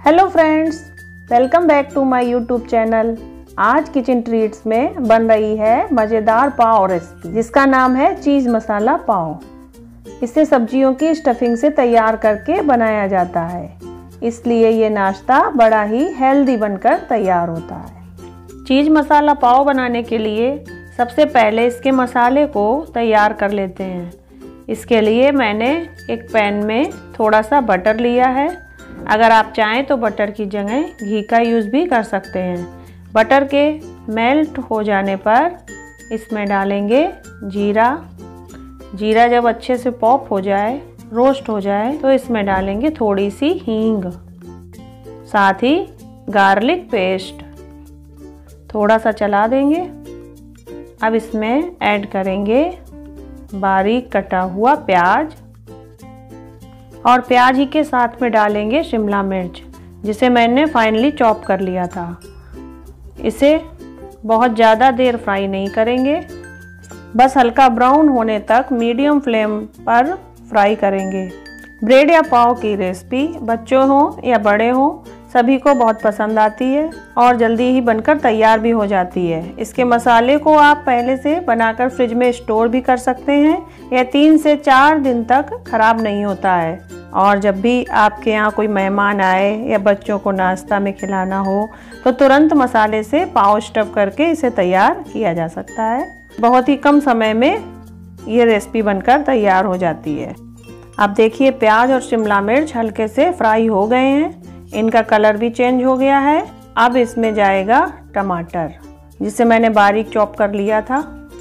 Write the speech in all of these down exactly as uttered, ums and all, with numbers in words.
Hello friends, welcome back to my YouTube channel. आज kitchen treats में बन रही है मज़ेदार पाव रेसिपी जिसका नाम है चीज़ मसाला पाव। इसे सब्जियों की स्टफिंग से तैयार करके बनाया जाता है, इसलिए ये नाश्ता बड़ा ही हेल्दी बनकर तैयार होता है। चीज़ मसाला पाव बनाने के लिए सबसे पहले इसके मसाले को तैयार कर लेते हैं। इसके लिए मैंने एक पैन में थोड़ा सा बटर लिया है। अगर आप चाहें तो बटर की जगह घी का यूज़ भी कर सकते हैं। बटर के मेल्ट हो जाने पर इसमें डालेंगे जीरा। जीरा जब अच्छे से पॉप हो जाए, रोस्ट हो जाए, तो इसमें डालेंगे थोड़ी सी हींग, साथ ही गार्लिक पेस्ट। थोड़ा सा चला देंगे। अब इसमें ऐड करेंगे बारीक कटा हुआ प्याज और प्याज ही के साथ में डालेंगे शिमला मिर्च, जिसे मैंने फाइनली चॉप कर लिया था। इसे बहुत ज़्यादा देर फ्राई नहीं करेंगे, बस हल्का ब्राउन होने तक मीडियम फ्लेम पर फ्राई करेंगे। ब्रेड या पाव की रेसिपी बच्चों हों या बड़े हों सभी को बहुत पसंद आती है और जल्दी ही बनकर तैयार भी हो जाती है। इसके मसाले को आप पहले से बनाकर फ्रिज में स्टोर भी कर सकते हैं। यह तीन से चार दिन तक खराब नहीं होता है और जब भी आपके यहाँ कोई मेहमान आए या बच्चों को नाश्ता में खिलाना हो तो तुरंत मसाले से पाव स्टफ करके इसे तैयार किया जा सकता है। बहुत ही कम समय में ये रेसिपी बनकर तैयार हो जाती है। अब देखिए प्याज और शिमला मिर्च हल्के से फ्राई हो गए हैं, इनका कलर भी चेंज हो गया है। अब इसमें जाएगा टमाटर, जिसे मैंने बारीक चॉप कर लिया था,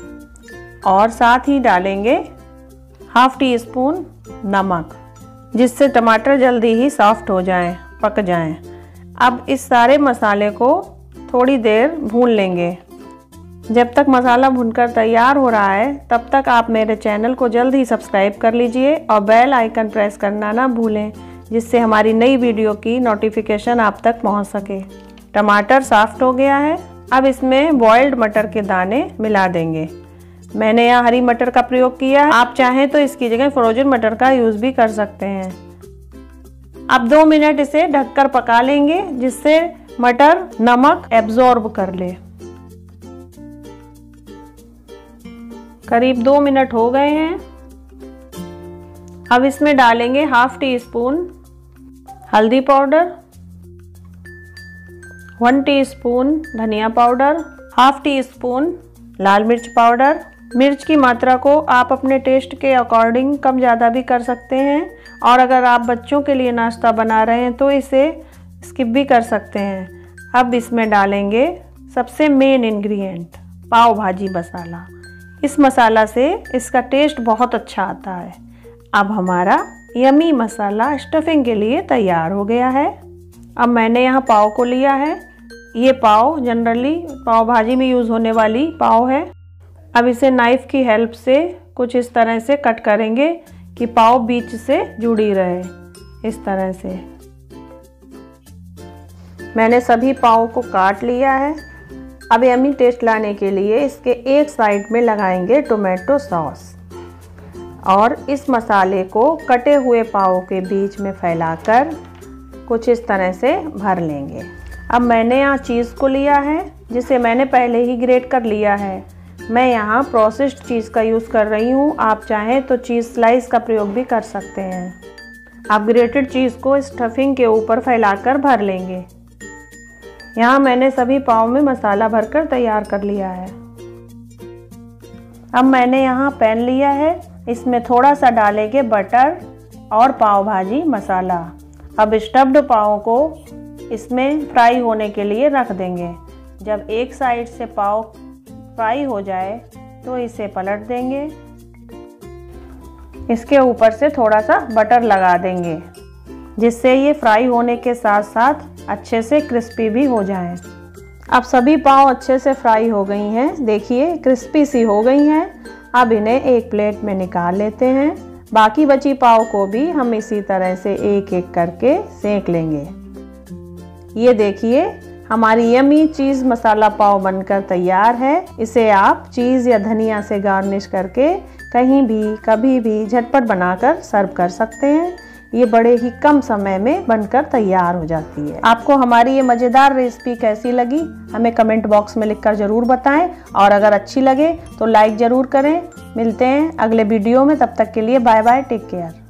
और साथ ही डालेंगे हाफ टी स्पून नमक, जिससे टमाटर जल्दी ही सॉफ्ट हो जाएं, पक जाएं। अब इस सारे मसाले को थोड़ी देर भून लेंगे। जब तक मसाला भुनकर तैयार हो रहा है तब तक आप मेरे चैनल को जल्द ही सब्सक्राइब कर लीजिए और बेल आइकन प्रेस करना ना भूलें, जिससे हमारी नई वीडियो की नोटिफिकेशन आप तक पहुंच सके। टमाटर सॉफ्ट हो गया है। अब इसमें बॉइल्ड मटर के दाने मिला देंगे। मैंने यहाँ हरी मटर का प्रयोग किया है, आप चाहें तो इसकी जगह फ्रोजन मटर का यूज़ भी कर सकते हैं। अब दो मिनट इसे ढककर पका लेंगे, जिससे मटर नमक एब्जॉर्ब कर ले। करीब दो मिनट हो गए हैं। अब इसमें डालेंगे हाफ टी स्पून हल्दी पाउडर, वन टीस्पून धनिया पाउडर, हाफ टी स्पून लाल मिर्च पाउडर। मिर्च की मात्रा को आप अपने टेस्ट के अकॉर्डिंग कम ज़्यादा भी कर सकते हैं, और अगर आप बच्चों के लिए नाश्ता बना रहे हैं तो इसे स्किप भी कर सकते हैं। अब इसमें डालेंगे सबसे मेन इंग्रेडिएंट पाव भाजी मसाला। इस मसाला से इसका टेस्ट बहुत अच्छा आता है। अब हमारा यमी मसाला स्टफिंग के लिए तैयार हो गया है। अब मैंने यहाँ पाव को लिया है। ये पाव जनरली पाव भाजी में यूज़ होने वाली पाव है। अब इसे नाइफ़ की हेल्प से कुछ इस तरह से कट करेंगे कि पाव बीच से जुड़ी रहे, इस तरह से। मैंने सभी पाव को काट लिया है। अब यमी टेस्ट लाने के लिए इसके एक साइड में लगाएंगे टोमेटो सॉस और इस मसाले को कटे हुए पाव के बीच में फैलाकर कुछ इस तरह से भर लेंगे। अब मैंने यहाँ चीज़ को लिया है, जिसे मैंने पहले ही ग्रेट कर लिया है। मैं यहाँ प्रोसेस्ड चीज़ का यूज़ कर रही हूँ, आप चाहें तो चीज़ स्लाइस का प्रयोग भी कर सकते हैं। अब ग्रेटेड चीज़ को स्टफिंग के ऊपर फैलाकर भर लेंगे। यहाँ मैंने सभी पाव में मसाला भरकर तैयार कर लिया है। अब मैंने यहाँ पैन लिया है, इसमें थोड़ा सा डालेंगे बटर और पाव भाजी मसाला। अब स्टफ्ड पाव को इसमें फ्राई होने के लिए रख देंगे। जब एक साइड से पाव फ्राई हो जाए तो इसे पलट देंगे। इसके ऊपर से थोड़ा सा बटर लगा देंगे, जिससे ये फ्राई होने के साथ साथ अच्छे से क्रिस्पी भी हो जाएं। अब सभी पाव अच्छे से फ्राई हो गई हैं, देखिए क्रिस्पी सी हो गई हैं। अब इन्हें एक प्लेट में निकाल लेते हैं। बाकी बची पाव को भी हम इसी तरह से एक एक करके सेंक लेंगे। ये देखिए हमारी यमी चीज़ मसाला पाव बनकर तैयार है। इसे आप चीज़ या धनिया से गार्निश करके कहीं भी कभी भी झटपट बनाकर सर्व कर सकते हैं। ये बड़े ही कम समय में बनकर तैयार हो जाती है। आपको हमारी ये मज़ेदार रेसिपी कैसी लगी हमें कमेंट बॉक्स में लिखकर ज़रूर बताएं, और अगर अच्छी लगे तो लाइक ज़रूर करें। मिलते हैं अगले वीडियो में, तब तक के लिए बाय बाय, टेक केयर।